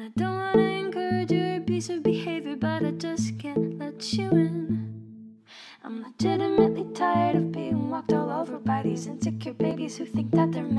I don't wanna encourage your abusive behavior, but I just can't let you in. I'm legitimately tired of being walked all over by these insecure babies who think that they're